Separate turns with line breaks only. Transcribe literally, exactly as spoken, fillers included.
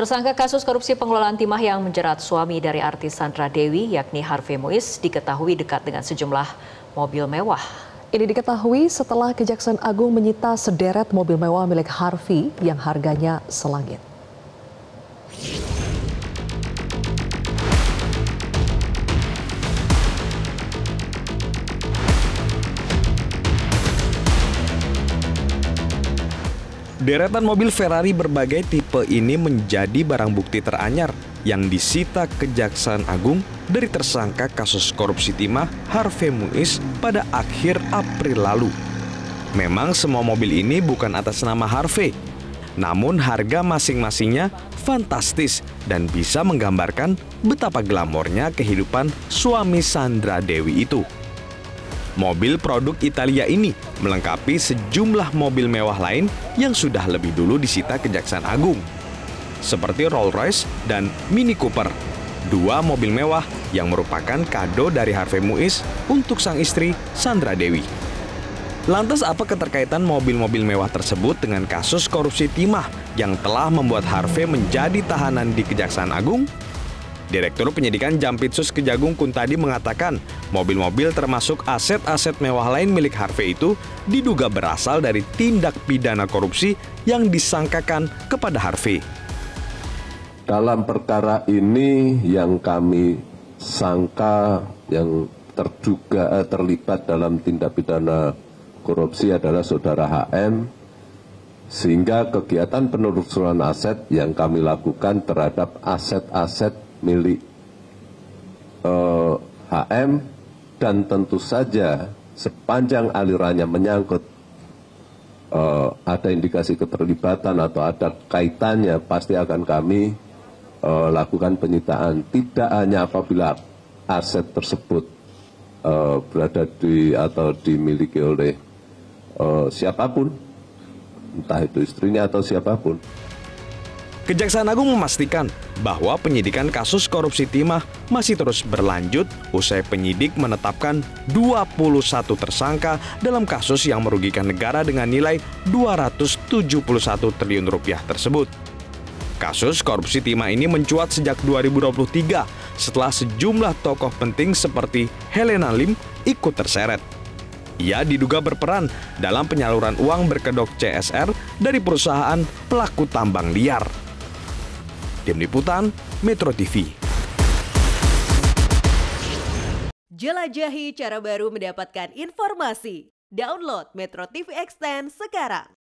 Tersangka kasus korupsi pengelolaan timah yang menjerat suami dari artis Sandra Dewi, yakni Harvey Muiz, diketahui dekat dengan sejumlah mobil mewah.
Ini diketahui setelah Kejaksaan Agung menyita sederet mobil mewah milik Harvey yang harganya selangit.
Deretan mobil Ferrari berbagai tipe ini menjadi barang bukti teranyar yang disita Kejaksaan Agung dari tersangka kasus korupsi timah Harvey Muiz pada akhir April lalu. Memang semua mobil ini bukan atas nama Harvey, namun harga masing-masingnya fantastis dan bisa menggambarkan betapa glamornya kehidupan suami Sandra Dewi itu. Mobil produk Italia ini melengkapi sejumlah mobil mewah lain yang sudah lebih dulu disita Kejaksaan Agung, seperti Rolls Royce dan Mini Cooper, dua mobil mewah yang merupakan kado dari Harvey Muiz untuk sang istri Sandra Dewi. Lantas apa keterkaitan mobil-mobil mewah tersebut dengan kasus korupsi timah yang telah membuat Harvey menjadi tahanan di Kejaksaan Agung? Direktur Penyidikan Jampitsus Kejagung Kuntadi mengatakan mobil-mobil termasuk aset-aset mewah lain milik Harvey itu diduga berasal dari tindak pidana korupsi yang disangkakan kepada Harvey.
Dalam perkara ini yang kami sangka yang terduga eh, terlibat dalam tindak pidana korupsi adalah saudara H M, sehingga kegiatan penelusuran aset yang kami lakukan terhadap aset-aset milik eh, H M, dan tentu saja sepanjang alirannya menyangkut eh, ada indikasi keterlibatan atau ada kaitannya, pasti akan kami eh, lakukan penyitaan. Tidak hanya apabila aset tersebut eh, berada di atau dimiliki oleh eh, siapapun, entah itu istrinya atau siapapun.
Kejaksaan Agung memastikan bahwa penyidikan kasus korupsi timah masih terus berlanjut usai penyidik menetapkan dua puluh satu tersangka dalam kasus yang merugikan negara dengan nilai dua ratus tujuh puluh satu triliun rupiah tersebut. Kasus korupsi timah ini mencuat sejak dua ribu dua puluh tiga setelah sejumlah tokoh penting seperti Helena Lim ikut terseret. Ia diduga berperan dalam penyaluran uang berkedok C S R dari perusahaan pelaku tambang liar. Tim Liputan Metro T V.
Jelajahi cara baru mendapatkan informasi. Download Metro T V Extend sekarang.